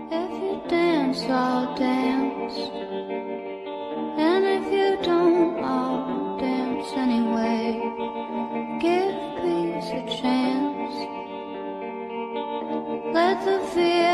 If you dance, I'll dance. And if you don't, I'll dance anyway. Give peace a chance. Let the fear